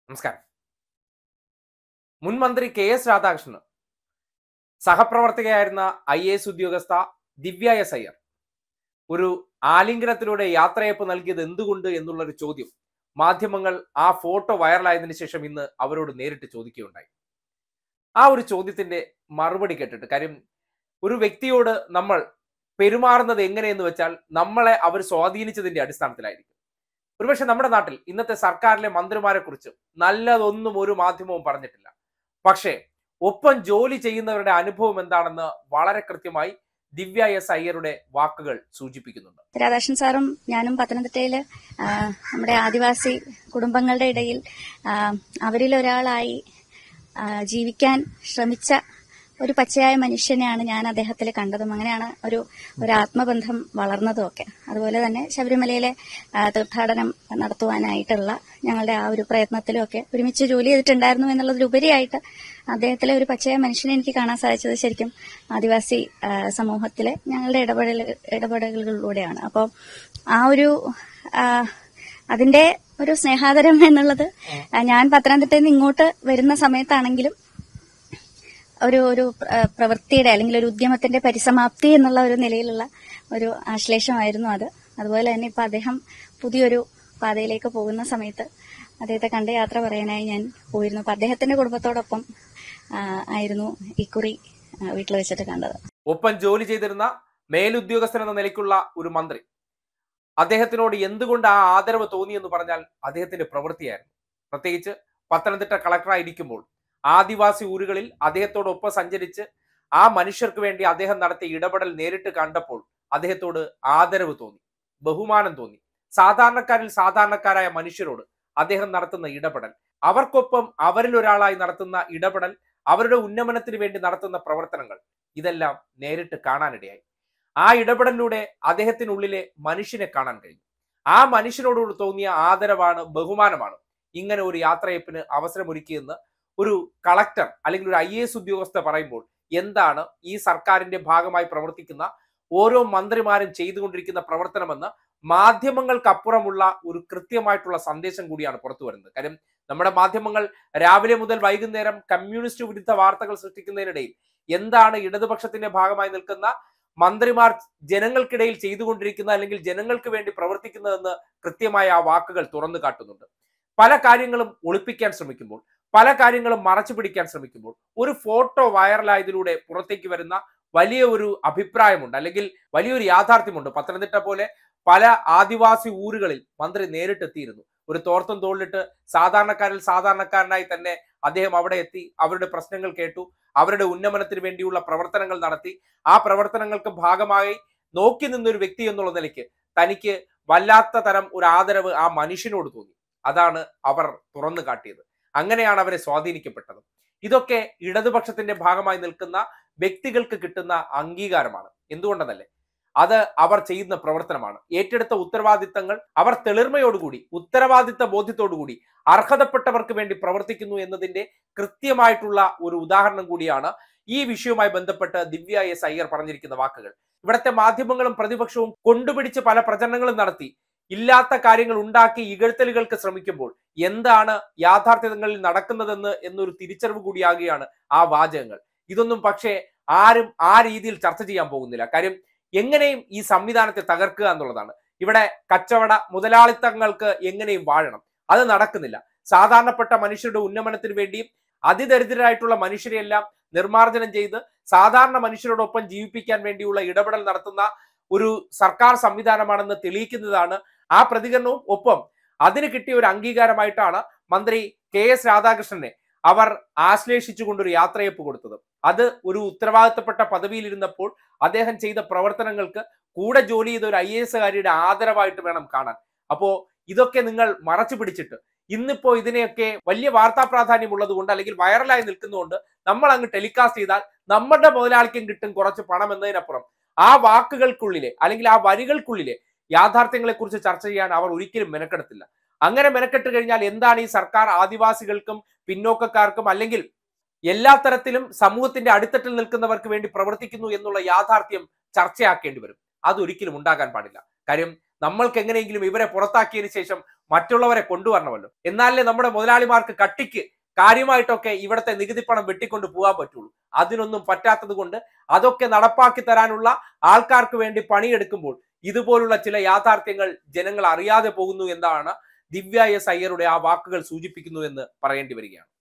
നമസ്കാരം. മുൻ മന്ത്രി കെ.എസ്. രാധാകൃഷ്ണന് സഹപ്രവർത്തകയായിരുന്ന IAS ഉദ്യോഗസ്ഥ ദിവ്യ എസ് അയ്യർ ഒരു ആലിംഗനത്തിലൂടെ യാത്രയയപ്പ് നൽകിയത് എന്തുകൊണ്ട് എന്നുള്ളൊരു ചോദ്യം മാധ്യമങ്ങൾ ആ ഫോട്ടോ വൈറലായതിനു ശേഷം ഇന്ന് അവരോട് നേരിട്ട് ചോദിക്കുകയുണ്ടായി. ആ ഒരു ചോദ്യത്തിന്റെ മറുപടി കേട്ടിട്ട്, കാര്യം ഒരു വ്യക്തിയോട് നമ്മൾ പെരുമാറുന്നത് എങ്ങനെയെന്ന് വെച്ചാൽ നമ്മളെ അവർ സ്വാധീനിച്ചതിന്റെ അടിസ്ഥാനത്തിലായിരിക്കും. ഒരുപക്ഷെ നമ്മുടെ നാട്ടിൽ ഇന്നത്തെ സർക്കാരിലെ മന്ത്രിമാരെ കുറിച്ച് നല്ലതൊന്നും ഒരു മാധ്യമവും പറഞ്ഞിട്ടില്ല. പക്ഷേ ഒപ്പം ജോലി ചെയ്യുന്നവരുടെ അനുഭവം എന്താണെന്ന് വളരെ കൃത്യമായി ദിവ്യ എസ് അയ്യരുടെ വാക്കുകൾ സൂചിപ്പിക്കുന്നുണ്ട്. രാധാകൃഷ്ണൻ സാറും ഞാനും പത്തനംതിട്ടയില് നമ്മുടെ ആദിവാസി കുടുംബങ്ങളുടെ ഇടയിൽ അവരിൽ ഒരാളായി ജീവിക്കാൻ ശ്രമിച്ച ഒരു പച്ചയായ മനുഷ്യനെയാണ് ഞാൻ അദ്ദേഹത്തിൽ കണ്ടതും. അങ്ങനെയാണ് ഒരു ആത്മബന്ധം വളർന്നതും ഒക്കെ. അതുപോലെ തന്നെ ശബരിമലയിലെ തീർത്ഥാടനം നടത്തുവാനായിട്ടുള്ള ഞങ്ങളുടെ ആ ഒരു പ്രയത്നത്തിലും ഒക്കെ ഒരുമിച്ച് ജോലി ചെയ്തിട്ടുണ്ടായിരുന്നു എന്നുള്ളതിലുപരിയായിട്ട് അദ്ദേഹത്തിലെ ഒരു പച്ചയായ മനുഷ്യനെ എനിക്ക് കാണാൻ സാധിച്ചത് ശരിക്കും ആദിവാസി സമൂഹത്തിലെ ഞങ്ങളുടെ ഇടപെടലുകളിലൂടെയാണ്. അപ്പോൾ ആ ഒരു അതിന്റെ ഒരു സ്നേഹാദരം എന്നുള്ളത് ഞാൻ പത്തനംതിട്ടയിൽ നിന്ന് ഇങ്ങോട്ട് വരുന്ന സമയത്താണെങ്കിലും ഒരു പ്രവൃത്തിയുടെ അല്ലെങ്കിൽ ഒരു ഉദ്യമത്തിന്റെ പരിസമാപ്തി എന്നുള്ള ഒരു നിലയിലുള്ള ഒരു ആശ്ലേഷമായിരുന്നു അത്. അതുപോലെ തന്നെ ഇപ്പൊ അദ്ദേഹം പുതിയൊരു പാതയിലേക്ക് പോകുന്ന സമയത്ത് അദ്ദേഹത്തെ കണ്ട് യാത്ര പറയാനായി ഞാൻ പോയിരുന്നു. അപ്പൊ അദ്ദേഹത്തിന്റെ കുടുംബത്തോടൊപ്പം ആയിരുന്നു ഇക്കുറി വീട്ടിൽ വെച്ചിട്ട് കണ്ടത്. ഒപ്പം ജോലി ചെയ്തിരുന്ന മേലുദ്യോഗസ്ഥൻ എന്ന നിലയ്ക്കുള്ള ഒരു മന്ത്രി, അദ്ദേഹത്തിനോട് എന്തുകൊണ്ട് ആ ആദരവ് തോന്നിയെന്ന് പറഞ്ഞാൽ അദ്ദേഹത്തിന്റെ പ്രവൃത്തിയായിരുന്നു. പ്രത്യേകിച്ച് പത്തനംതിട്ട കളക്ടറായിരിക്കുമ്പോൾ ആദിവാസി ഊരുകളിൽ അദ്ദേഹത്തോടൊപ്പം സഞ്ചരിച്ച് ആ മനുഷ്യർക്ക് വേണ്ടി അദ്ദേഹം നടത്തിയ ഇടപെടൽ നേരിട്ട് കണ്ടപ്പോൾ അദ്ദേഹത്തോട് ആദരവ് തോന്നി, ബഹുമാനം തോന്നി. സാധാരണക്കാരിൽ സാധാരണക്കാരായ മനുഷ്യരോട് അദ്ദേഹം നടത്തുന്ന ഇടപെടൽ, അവർക്കൊപ്പം അവരിൽ ഒരാളായി നടത്തുന്ന ഇടപെടൽ, അവരുടെ ഉന്നമനത്തിന് വേണ്ടി നടത്തുന്ന പ്രവർത്തനങ്ങൾ, ഇതെല്ലാം നേരിട്ട് കാണാനിടയായി. ആ ഇടപെടലിലൂടെ അദ്ദേഹത്തിനുള്ളിലെ മനുഷ്യനെ കാണാൻ കഴിഞ്ഞു. ആ മനുഷ്യനോട് തോന്നിയ ആദരവാണ്, ബഹുമാനമാണ് ഇങ്ങനെ ഒരു യാത്രയപ്പിന് അവസരമൊരുക്കിയെന്ന് ഒരു കളക്ടർ അല്ലെങ്കിൽ ഒരു IAS ഉദ്യോഗസ്ഥ പറയുമ്പോൾ എന്താണ് ഈ സർക്കാരിന്റെ ഭാഗമായി പ്രവർത്തിക്കുന്ന ഓരോ മന്ത്രിമാരും ചെയ്തുകൊണ്ടിരിക്കുന്ന പ്രവർത്തനമെന്ന് മാധ്യമങ്ങൾക്കപ്പുറമുള്ള ഒരു കൃത്യമായിട്ടുള്ള സന്ദേശം കൂടിയാണ് പുറത്തു വരുന്നത്. കാര്യം നമ്മുടെ മാധ്യമങ്ങൾ രാവിലെ മുതൽ വൈകുന്നേരം കമ്മ്യൂണിസ്റ്റ് വിരുദ്ധ വാർത്തകൾ സൃഷ്ടിക്കുന്നതിനിടയിൽ എന്താണ് ഇടതുപക്ഷത്തിന്റെ ഭാഗമായി നിൽക്കുന്ന മന്ത്രിമാർ ജനങ്ങൾക്കിടയിൽ ചെയ്തുകൊണ്ടിരിക്കുന്ന അല്ലെങ്കിൽ ജനങ്ങൾക്ക് വേണ്ടി പ്രവർത്തിക്കുന്നതെന്ന് കൃത്യമായ ആ വാക്കുകൾ തുറന്നു കാട്ടുന്നുണ്ട്. പല കാര്യങ്ങളും ഒളിപ്പിക്കാൻ ശ്രമിക്കുമ്പോൾ, പല കാര്യങ്ങളും മറച്ചു പിടിക്കാൻ ശ്രമിക്കുമ്പോൾ ഒരു ഫോട്ടോ വൈറലായതിലൂടെ പുറത്തേക്ക് വരുന്ന വലിയ ഒരു അഭിപ്രായമുണ്ട്, അല്ലെങ്കിൽ വലിയൊരു യാഥാർത്ഥ്യമുണ്ട്. പത്തനംതിട്ട പോലെ പല ആദിവാസി ഊരുകളിൽ മന്ത്രി നേരിട്ടെത്തിയിരുന്നു. ഒരു തോർത്തും തോളിലിട്ട് സാധാരണക്കാരിൽ സാധാരണക്കാരനായി തന്നെ അദ്ദേഹം അവിടെ എത്തി, അവരുടെ പ്രശ്നങ്ങൾ കേട്ടു, അവരുടെ ഉന്നമനത്തിന് വേണ്ടിയുള്ള പ്രവർത്തനങ്ങൾ നടത്തി. ആ പ്രവർത്തനങ്ങൾക്ക് ഭാഗമായി നോക്കി നിന്നൊരു വ്യക്തി എന്നുള്ള നിലയ്ക്ക് തനിക്ക് വല്ലാത്ത തരം ഒരു ആദരവ് ആ മനുഷ്യനോട് തോന്നി. അതാണ് അവർ തുറന്നു കാട്ടിയത്. അങ്ങനെയാണ് അവരെ സ്വാധീനിക്കപ്പെട്ടത്. ഇതൊക്കെ ഇടതുപക്ഷത്തിന്റെ ഭാഗമായി നിൽക്കുന്ന വ്യക്തികൾക്ക് കിട്ടുന്ന അംഗീകാരമാണ്. എന്തുകൊണ്ടെന്നല്ലേ, അത് അവർ ചെയ്യുന്ന പ്രവർത്തനമാണ്. ഏറ്റെടുത്ത ഉത്തരവാദിത്തങ്ങൾ അവർ തെളിർമയോടുകൂടി, ഉത്തരവാദിത്ത ബോധ്യത്തോടുകൂടി അർഹതപ്പെട്ടവർക്ക് വേണ്ടി പ്രവർത്തിക്കുന്നു എന്നതിന്റെ കൃത്യമായിട്ടുള്ള ഒരു ഉദാഹരണം കൂടിയാണ് ഈ വിഷയവുമായി ബന്ധപ്പെട്ട് ദിവ്യ എസ് അയ്യർ പറഞ്ഞിരിക്കുന്ന വാക്കുകൾ. ഇവിടുത്തെ മാധ്യമങ്ങളും പ്രതിപക്ഷവും കൊണ്ടുപിടിച്ച് പല പ്രചരണങ്ങളും നടത്തി ഇല്ലാത്ത കാര്യങ്ങൾ ഉണ്ടാക്കി ഇകഴ്ത്തലുകൾക്ക് ശ്രമിക്കുമ്പോൾ എന്താണ് യാഥാർത്ഥ്യങ്ങളിൽ നടക്കുന്നതെന്ന് എന്നൊരു തിരിച്ചറിവ് കൂടിയാകുകയാണ് ആ വാചകങ്ങൾ. ഇതൊന്നും പക്ഷേ ആരും ആ രീതിയിൽ ചർച്ച ചെയ്യാൻ പോകുന്നില്ല. കാര്യം എങ്ങനെയും ഈ സംവിധാനത്തെ തകർക്കുക എന്നുള്ളതാണ്. ഇവിടെ കച്ചവട മുതലാളിത്തങ്ങൾക്ക് എങ്ങനെയും വാഴണം, അത് നടക്കുന്നില്ല. സാധാരണപ്പെട്ട മനുഷ്യരുടെ ഉന്നമനത്തിന് വേണ്ടിയും അതിദരിദ്രരായിട്ടുള്ള മനുഷ്യരെയെല്ലാം നിർമ്മാർജ്ജനം ചെയ്ത് സാധാരണ മനുഷ്യരോടൊപ്പം ജീവിപ്പിക്കാൻ വേണ്ടിയുള്ള ഇടപെടൽ നടത്തുന്ന ഒരു സർക്കാർ സംവിധാനമാണെന്ന് തെളിയിക്കുന്നതാണ് ആ പ്രതികരണവും. ഒപ്പം അതിന് കിട്ടിയ ഒരു അംഗീകാരമായിട്ടാണ് മന്ത്രി കെ.എസ്. രാധാകൃഷ്ണനെ അവർ ആശ്ലേഷിച്ചുകൊണ്ടൊരു യാത്രയപ്പ് കൊടുത്തത്. അത് ഒരു ഉത്തരവാദിത്തപ്പെട്ട പദവിയിലിരുന്നപ്പോൾ അദ്ദേഹം ചെയ്ത പ്രവർത്തനങ്ങൾക്ക് കൂടെ ജോലി ചെയ്ത ഒരു IAS-കാരിയുടെ ആദരവായിട്ട് വേണം കാണാൻ. അപ്പോ ഇതൊക്കെ നിങ്ങൾ മറച്ചു പിടിച്ചിട്ട് ഇന്നിപ്പോ ഇതിനെയൊക്കെ വലിയ വാർത്താ പ്രാധാന്യം ഉള്ളത് കൊണ്ട് അല്ലെങ്കിൽ വൈറലായി നിൽക്കുന്നതുകൊണ്ട് നമ്മൾ അങ്ങ് ടെലികാസ്റ്റ് ചെയ്താൽ നമ്മുടെ മുതലാളിക്കും കിട്ടും കുറച്ച് പണം എന്നതിനപ്പുറം ആ വാക്കുകൾക്കുള്ളിലെ അല്ലെങ്കിൽ ആ വരികൾക്കുള്ളിലെ യാഥാർത്ഥ്യങ്ങളെ കുറിച്ച് ചർച്ച ചെയ്യാൻ അവർ ഒരിക്കലും മെനക്കെടുത്തില്ല. അങ്ങനെ മെനക്കെട്ട് കഴിഞ്ഞാൽ എന്താണ് ഈ സർക്കാർ ആദിവാസികൾക്കും പിന്നോക്കക്കാർക്കും അല്ലെങ്കിൽ എല്ലാ തരത്തിലും സമൂഹത്തിന്റെ അടിത്തട്ടിൽ നിൽക്കുന്നവർക്ക് വേണ്ടി പ്രവർത്തിക്കുന്നു എന്നുള്ള യാഥാർത്ഥ്യം ചർച്ചയാക്കേണ്ടി വരും. അതൊരിക്കലും ഉണ്ടാകാൻ പാടില്ല. കാര്യം നമ്മൾക്ക് എങ്ങനെയെങ്കിലും ഇവരെ പുറത്താക്കിയതിനു ശേഷം മറ്റുള്ളവരെ കൊണ്ടുവരണമല്ലോ. എന്നാലേ നമ്മുടെ മുതലാളിമാർക്ക് കട്ടിക്ക് കാര്യമായിട്ടൊക്കെ ഇവിടുത്തെ നികുതി പണം വെട്ടിക്കൊണ്ട് പോകാൻ പറ്റുള്ളൂ. അതിനൊന്നും പറ്റാത്തത് കൊണ്ട് അതൊക്കെ നടപ്പാക്കി തരാനുള്ള ആൾക്കാർക്ക് വേണ്ടി പണിയെടുക്കുമ്പോൾ ഇതുപോലുള്ള ചില യാഥാർത്ഥ്യങ്ങൾ ജനങ്ങൾ അറിയാതെ പോകുന്നു എന്നാണ് ദിവ്യ എസ് അയ്യരുടെ ആ വാക്കുകൾ സൂചിപ്പിക്കുന്നു എന്ന് പറയേണ്ടി വരികയാണ്.